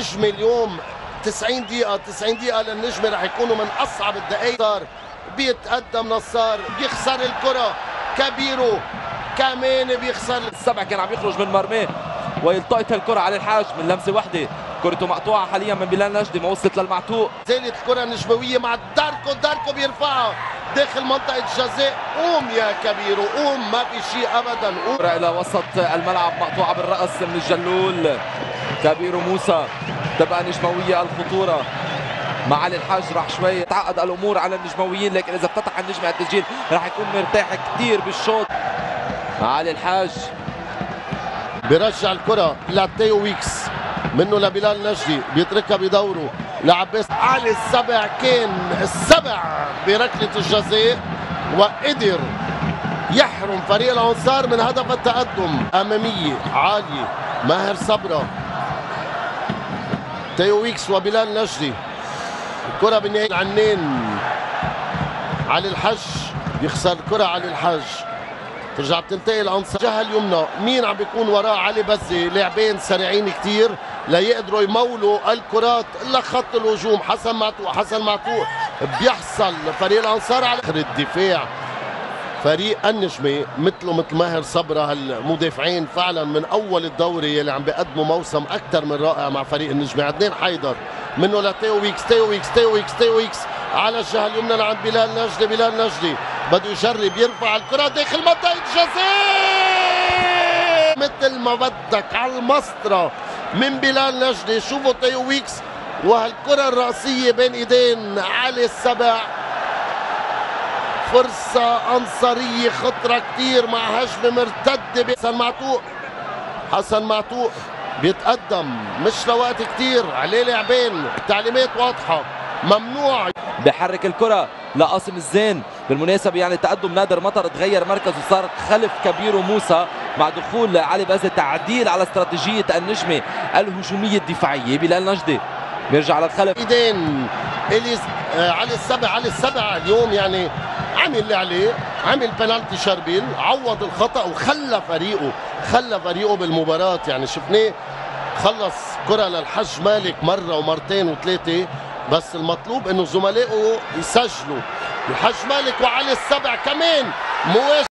النجمة اليوم 90 دقيقة 90 دقيقة للنجمة رح يكونوا من أصعب الدقائق. صار بيتقدم نصار، بيخسر الكرة كبيرو، كمان بيخسر. السبع كان عم يخرج من مرماه ويلتقط الكرة على الحاج من لمسة وحدة. كرته مقطوعة حاليا من بلال نجدي، ما وصلت للمعتوق. زالت الكرة النجموية مع داركو بيرفعها داخل منطقة الجزاء. قوم يا كبيرو قوم، ما في شيء أبدا. قوم كرة إلى وسط الملعب مقطوعة بالرأس من الجلول. كبيرو موسى تبقى نجموية الخطورة مع علي الحاج. راح شوي تعقد الأمور على النجمويين، لكن إذا افتتح النجم على التسجيل راح يكون مرتاح كثير بالشوط. علي الحاج بيرجع الكرة لتيو ويكس، منه لبلال نجدي، بيتركها بدوره لعباس علي السبع. كان السبع بركلة الجزاء وقدر يحرم فريق الأنصار من هدف التقدم. أمامية عالية ماهر صبرا، تيو ويكس وبلال نجدي. الكرة بالنهاية عنين علي الحج، بيخسر الكرة علي الحج، ترجع بتنتقل الأنصار جهة اليمنى. مين عم بيكون وراه؟ علي بزي. لاعبين سريعين كتير ليقدروا يمولوا الكرات لخط الهجوم. حسن معتوق بيحصل فريق الأنصار على آخر الدفاع. فريق النجمة مثله مثل ماهر صبرا، هالمدافعين فعلا من أول الدوري اللي عم بيقدموا موسم أكثر من رائع مع فريق النجمة. عدنان حيدر، منه لتيو ويكس على الجهة اليمنى لعند بلال نجدي. بده يجرب يرفع الكرة داخل منطقة الجزاء مثل ما بدك على المسطرة من بلال نجدي. شوفوا تيو ويكس وهالكرة الرأسية بين ايدين علي السبع. فرصة أنصارية خطرة كتير مع هجمة مرتدة. حسن معتوق بيتقدم، مش لوقت كتير عليه لاعبين. التعليمات واضحة، ممنوع. بحرك الكرة لقاسم الزين. بالمناسبة يعني تقدم نادر مطر تغير مركزه، صار خلف كبيرو موسى مع دخول علي بازي. تعديل على استراتيجية النجمة الهجومية الدفاعية. بلال نجدي بيرجع للخلف. ايدين علي السبع اليوم يعني عمل اللي عليه، عمل بنالتي شربيل، عوض الخطأ وخلى فريقه بالمباراة. يعني شفناه خلص كرة للحج مالك مرة ومرتين وثلاثة، بس المطلوب انه زملائه يسجلوا. الحج مالك وعلي السبع كمان مواجهة.